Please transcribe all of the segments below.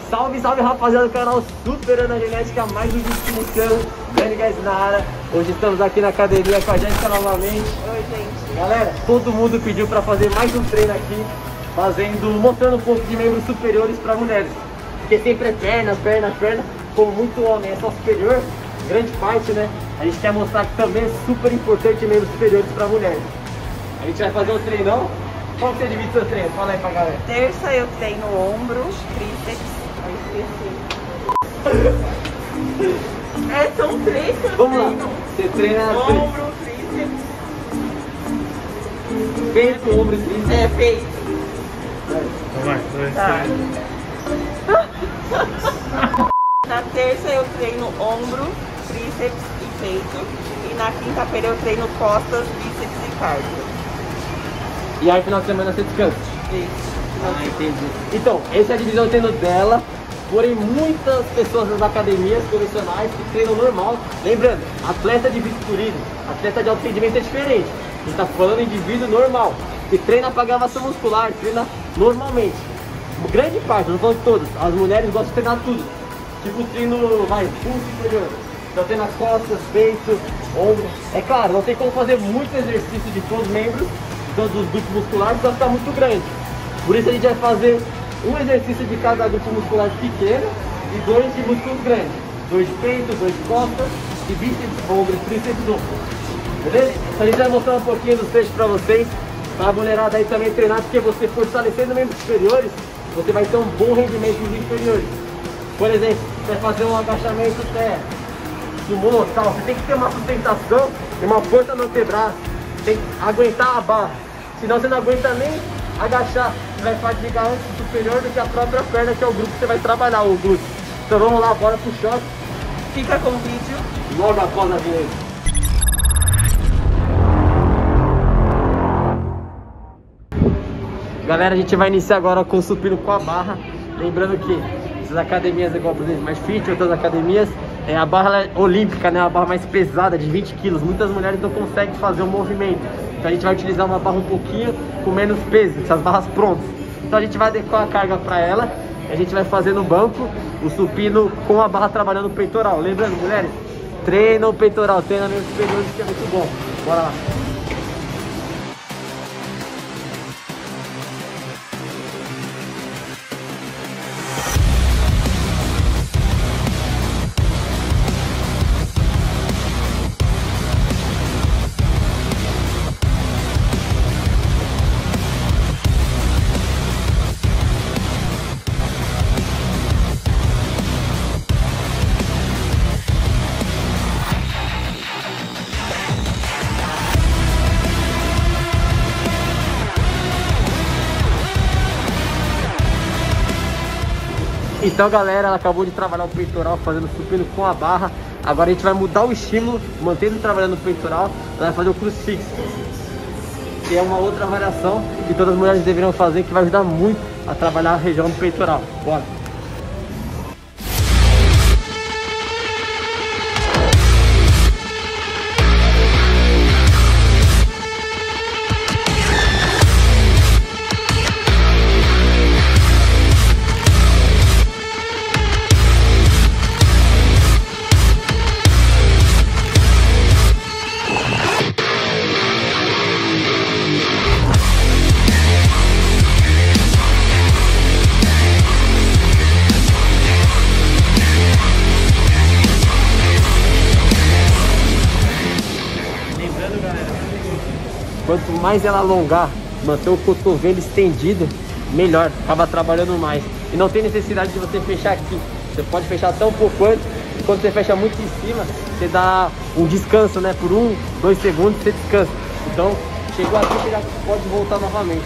Salve, salve rapaziada do canal Super Ana Genética, mais um vídeo iniciando, Dani Guys na área. Hoje estamos aqui na academia com a Jéssica novamente. Oi, gente. Galera, todo mundo pediu para fazer mais um treino aqui, mostrando um pouco de membros superiores para mulheres. Porque sempre é perna, perna, perna, como muito homem é só superior, grande parte, né? A gente quer mostrar que também é super importante membros superiores para mulheres. A gente vai fazer um treinão. Como você divide seu treino? Fala aí pra galera. Terça eu treino ombro, tríceps. Aí esqueci. São três que eu Vamos treino. lá. Você treina Ombro, tríceps. peito, ombro e tríceps. É, peito. Vai, Tá. Na terça eu treino ombro, tríceps e peito. E na quinta-feira eu treino costas, bíceps e cardio. E aí, final de semana você descansa. Isso. Ah, entendi. Então, essa é a divisão de treino dela. Porém, muitas pessoas nas academias convencionais que treinam normal. Lembrando, atleta de fisiculturismo, atleta de alto rendimento é diferente. A gente tá falando de indivíduo normal, que treina para gravação muscular, treina normalmente. Grande parte, não falando todas, as mulheres gostam de treinar tudo. Tipo treino, full superior. Então treina costas, peito, ombro. É claro, não tem como fazer muito exercício de todos os membros, todos os grupos musculares, então fica muito grande. Por isso a gente vai fazer um exercício de cada grupo muscular pequeno e dois de músculos grandes. Dois de peito, dois de costas e bíceps, ombro, tríceps, ombro. Beleza? Então a gente vai mostrar um pouquinho dos trechos para vocês, para a mulherada aí também treinar, porque você fortalecendo membros superiores, você vai ter um bom rendimento nos inferiores. Por exemplo, você vai fazer um agachamento sumô, tal, você tem que ter uma sustentação e uma força no antebraço. Tem que aguentar a barra, senão você não aguenta nem agachar. Você vai fadigar antes o superior do que a própria perna, que é o grupo que você vai trabalhar, o glúteo. Então vamos lá, bora pro shot. Fica com o vídeo. Logo após a vinheta. Galera, a gente vai iniciar agora com o supino com a barra. Lembrando que essas academias, igual por exemplo mais fit, outras academias, a barra olímpica, né, a barra mais pesada, de 20 quilos. Muitas mulheres não conseguem fazer o movimento. Então a gente vai utilizar uma barra um pouquinho com menos peso, essas barras prontas. Então a gente vai adequar a carga para ela. A gente vai fazer no banco o supino com a barra trabalhando o peitoral. Lembrando, mulheres, treina o peitoral, treina meus superiores, que é muito bom. Bora lá. Então galera, ela acabou de trabalhar o peitoral fazendo supino com a barra. Agora a gente vai mudar o estímulo, mantendo trabalhando o peitoral. Ela vai fazer o crucifixo, que é uma outra variação que todas as mulheres deveriam fazer, que vai ajudar muito a trabalhar a região do peitoral. Bora! Quanto mais ela alongar, manter o cotovelo estendido, melhor, acaba trabalhando mais. E não tem necessidade de você fechar aqui. Você pode fechar até um pouco antes. E quando você fecha muito em cima, você dá um descanso, né? Por 1, 2 segundos você descansa. Então, chegou aqui, você já pode voltar novamente.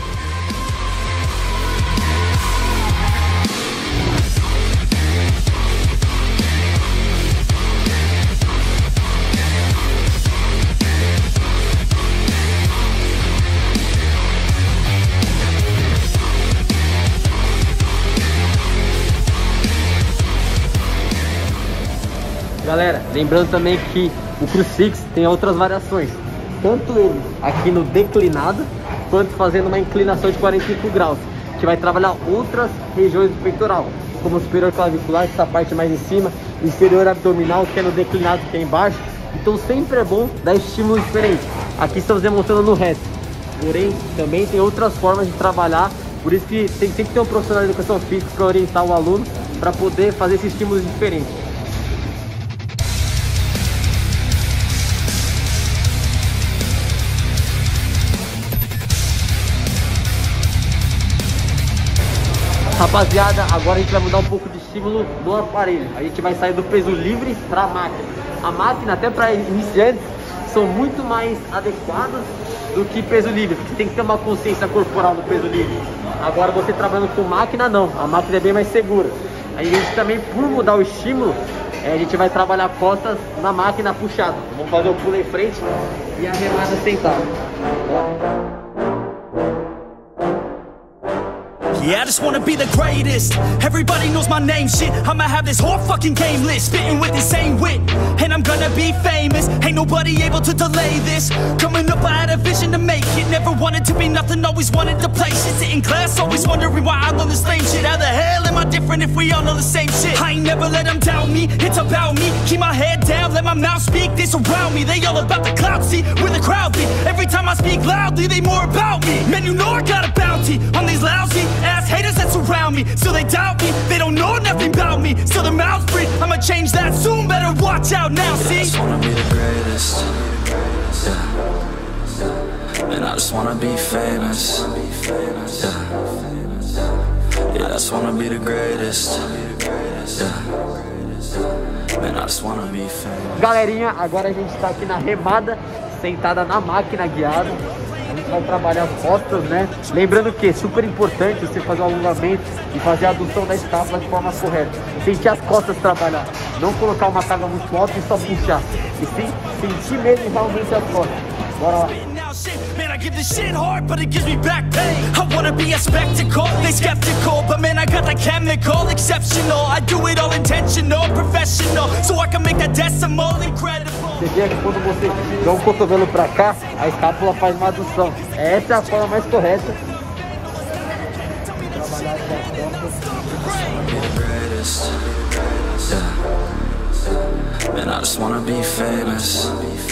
Galera, lembrando também que o crucifix tem outras variações, tanto ele aqui no declinado, quanto fazendo uma inclinação de 45 graus, que vai trabalhar outras regiões do peitoral. como superior clavicular, que é essa parte mais em cima, inferior abdominal, que é no declinado, que é embaixo. Então sempre é bom dar estímulos diferentes. Aqui estamos demonstrando no reto, porém também tem outras formas de trabalhar. Por isso que tem que ter um profissional de educação física para orientar o aluno, para poder fazer esses estímulos diferentes. Rapaziada, agora a gente vai mudar um pouco de estímulo no aparelho. A gente vai sair do peso livre para a máquina. A máquina, até para iniciantes, são muito mais adequadas do que peso livre, porque tem que ter uma consciência corporal no peso livre. Agora você trabalhando com máquina, não. A máquina é bem mais segura. Aí a gente também, por mudar o estímulo, a gente vai trabalhar costas na máquina puxada. Vamos fazer o pulo em frente e a remada sentada. Yeah, I just wanna be the greatest. Everybody knows my name, shit. I'ma have this whole fucking game list, spitting with insane wit, and I'm gonna be famous. Ain't nobody able to delay this. Coming up, I had a vision to make it. Never wanted to be nothing, always wanted to play shit. Sit in class, always wondering why I learn the same shit. How the hell am I different if we all know the same shit? I ain't never let them doubt me, it's about me. Keep my head down, let my mouth speak. They surround me, they all about the clout, see where the crowd be. Every time I speak loudly, they more about me. Man, you know I got a bounty on these lousy ass haters that surround me. So they doubt me, they don't know nothing about me. So their mouths breathe, I'ma change that soon. Better watch out now, see? I just wanna be the greatest, yeah. And I just wanna be famous, yeah. I just wanna be the greatest, yeah. Man, I just wanna be famous. Galerinha, agora a gente tá aqui na remada, sentada na máquina guiada. A gente vai trabalhar as costas, né? Lembrando que é super importante você fazer o alongamento e fazer a adução da escápula de forma correta. Sentir as costas trabalhar. Não colocar uma carga muito alta e só puxar. E sim, sentir mesmo realmente as costas. Bora lá. Man, I give this shit hard, but it gives me back pain. I wanna be a spectacle, they skeptical, but man, I got the chemical, exceptional. I do it all intentional, professional, so I can make that decimal incredible. Você vê que quando você dá um cotovelo pra cá, a escápula faz uma adução. Essa é a forma mais correta. Trabalhar Man, I just wanna be famous.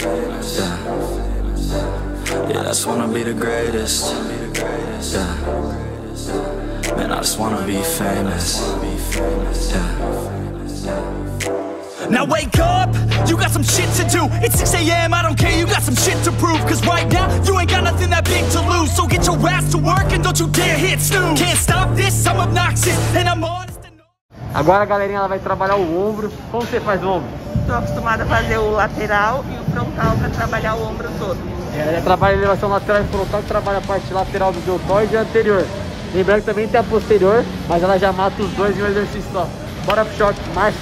Yeah, I just wanna be the greatest. Yeah. Man, I just wanna be famous. Yeah. Now wake up, you got some shit to do. It's 6 AM, I don't care, you got some shit to prove. Cause right now, you ain't got nothing that big to lose. So get your ass to work and don't you dare hit snooze. Can't stop this, I'm obnoxious and I'm honest. Agora a galerinha ela vai trabalhar o ombro. Como você faz o ombro? Estou acostumada a fazer o lateral e o frontal para trabalhar o ombro todo. Ela trabalha a elevação lateral e frontal, que trabalha a parte lateral do deltoide e anterior. Lembrando que também tem a posterior, mas ela já mata os dois em um exercício só. Bora pro choque, marcha!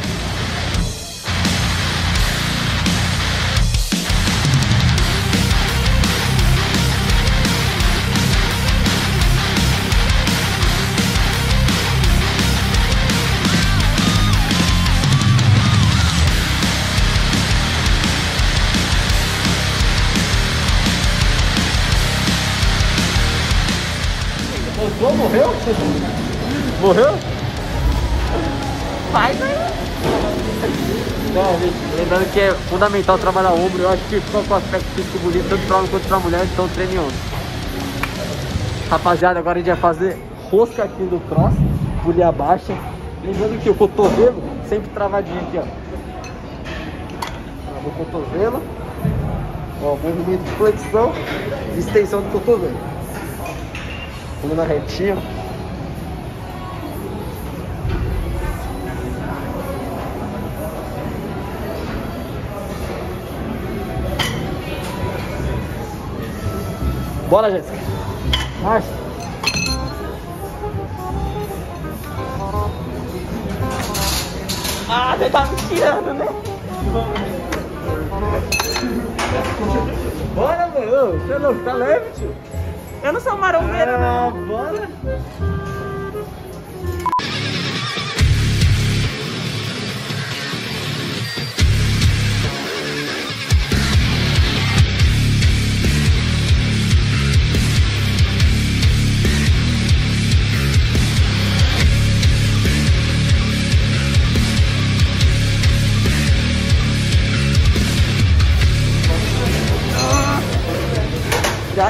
Morreu? Morreu? Faz aí. Não, gente, lembrando que é fundamental trabalhar o ombro. Eu acho que só com o aspecto físico bonito, tanto para homem quanto para mulher, então treine ombro. Rapaziada, agora a gente vai fazer rosca aqui do cross, polia baixa. Lembrando que o cotovelo sempre travadinho aqui, ó. Trava o cotovelo. Ó, movimento de flexão e extensão do cotovelo. Coluna retinha. Bora, Jéssica. Marcha. Ah, você tá me tirando, né? Bora, meu. Você não tá leve, tio? Eu não sou marombeira, não. Bora.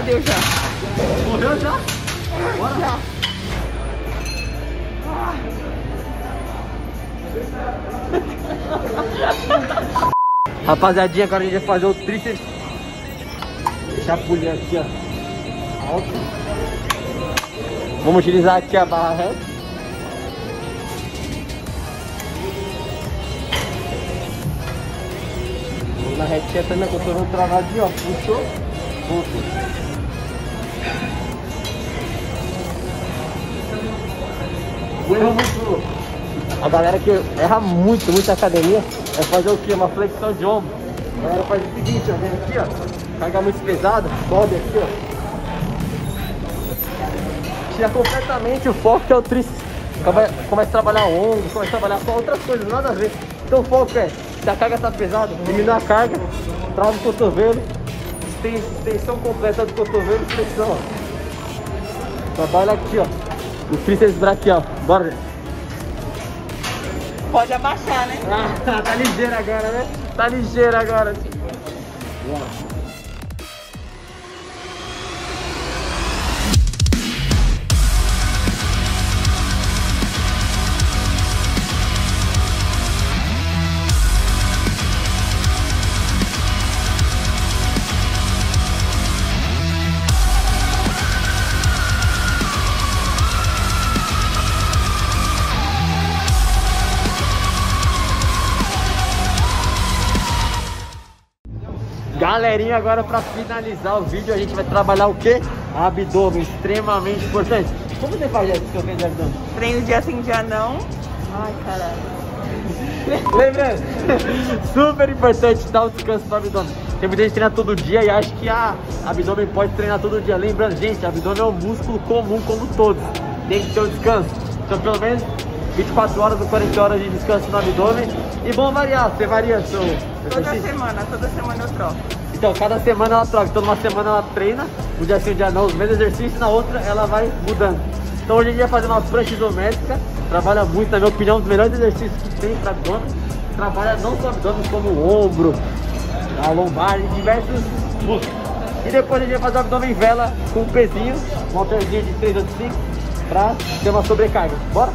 deu já. Morreu já? Bora já. Rapaziadinha, agora a gente vai fazer o tríceps. Deixa a polia aqui, ó. Alto. Vamos utilizar aqui a barra reta. Vamos na retinha também, que eu tô vendo travadinho, ó. Puxou, voltou. O erro muito. A galera que erra muito na academia é fazer o que? Uma flexão de ombro. A galera faz o seguinte, ó, vem aqui, ó, carga muito pesada, sobe aqui, ó. Tira completamente o foco que é o tríceps. Começa a trabalhar o ombro, começa a trabalhar só outras coisas, nada a ver. Então o foco é, se a carga tá pesada, diminui a carga, trava o cotovelo, extensão completa do cotovelo e flexão, ó. Trabalha aqui, ó, o tríceps braquial. Bora, gente. Pode abaixar, né? Ah, tá ligeiro agora, né? Tá ligeiro agora. Galerinha, agora para finalizar o vídeo a gente vai trabalhar o que? Abdômen, extremamente importante. Como você faz esse seu treino de abdômen? Treino dia sim, dia não. Ai, caralho. Lembrando, super importante dar um descanso para o abdômen. Tem muita gente que treina todo dia e acha que abdômen pode treinar todo dia. Lembrando, gente, abdômen é um músculo comum como todos. Tem que ter um descanso. Então pelo menos 24 horas ou 40 horas de descanso no abdômen. E bom variar, você varia seu... Toda semana eu troco. Então, cada semana ela troca. Então, numa semana ela treina, um dia sim, um dia não, os mesmos exercícios, na outra ela vai mudando. Então, hoje a gente vai fazer uma prancha isométrica. Trabalha muito, na minha opinião, um dos melhores exercícios que tem para abdômen. Trabalha não só abdômen, como o ombro, a lombar e diversos músculos. E depois a gente vai fazer o abdômen vela com um pezinho, um halterzinho de 3 ou de 5, para ter uma sobrecarga. Bora?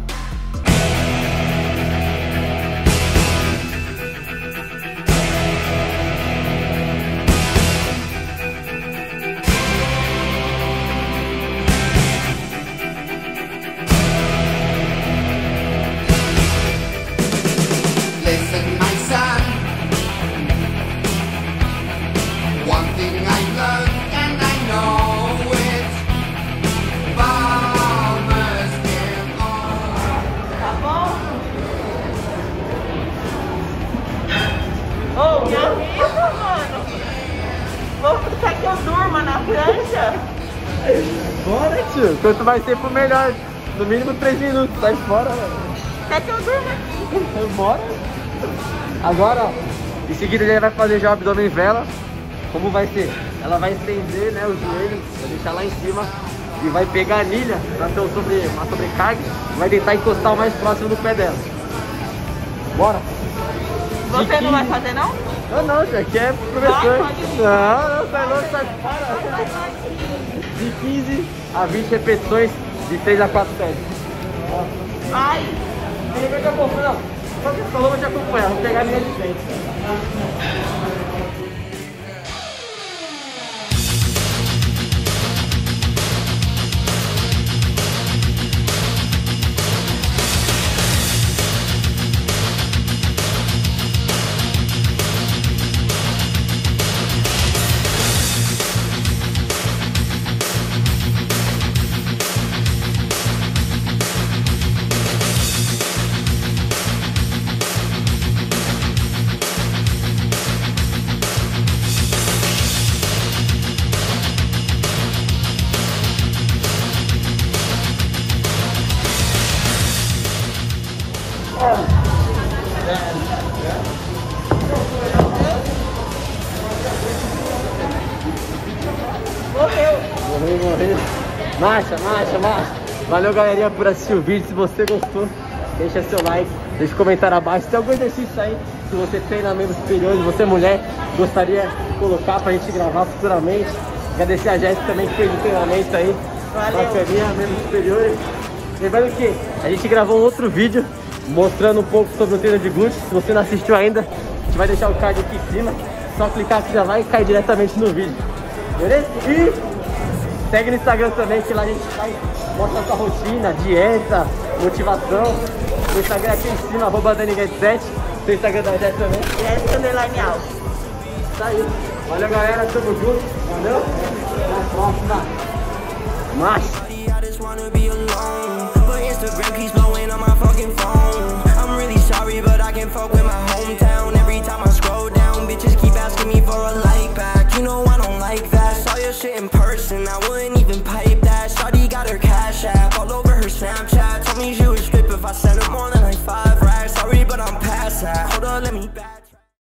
Quer que eu durma na prancha? Bora, tio. Quanto mais tempo, melhor. No mínimo 3 minutos. Sai fora, velho. Quer que eu durma aqui? Bora. Agora, ó. Em seguida, ele vai fazer já o abdômen vela. Como vai ser? Ela vai estender, né, o joelho, vai deixar lá em cima. E vai pegar a anilha pra ter uma sobrecarga. E vai tentar encostar o mais próximo do pé dela. Bora. Você não vai fazer, não? Não, já que é professor. Não, sai louco, sai fora. De 15 a 20 repetições de 3 a 4 séries. Vai! Ele vai te acompanhar. Só que falou, vai te acompanhar. Vou pegar a minha de frente. Morreu. Marcha. Valeu, galerinha, por assistir o vídeo. Se você gostou, deixa seu like, deixa um comentário abaixo. Se tem algum exercício aí, se você treina membros superiores, você mulher, gostaria de colocar pra gente gravar futuramente, Agradecer a Jéssica também que fez o treinamento aí. Valeu. Bacaninha, membros superiores. Lembrando que a gente gravou um outro vídeo mostrando um pouco sobre o treino de glúteos. Se você não assistiu ainda, a gente vai deixar o card aqui em cima. Só clicar que já vai cair diretamente no vídeo. Beleza? E segue no Instagram também, que lá a gente vai mostrar sua rotina, dieta, motivação. O Instagram aqui em cima, @DaniGuedes7. Tem o Instagram da Jéssica também. Jéssica_Alves. Tá aí. Valeu, galera. Tamo junto. Valeu. Até a próxima. Marcha. I just wanna be alone, but Instagram keeps blowing on my fucking phone. I'm really sorry, but I can't fuck with my hometown. Every time I scroll down, bitches keep asking me for a like back. You know I don't like that. Saw your shit in person, I wouldn't even pipe that. Shawty got her cash app all over her Snapchat. Told me she would strip if I sent her more than like 5 racks. Sorry, but I'm past that. Hold on, let me back.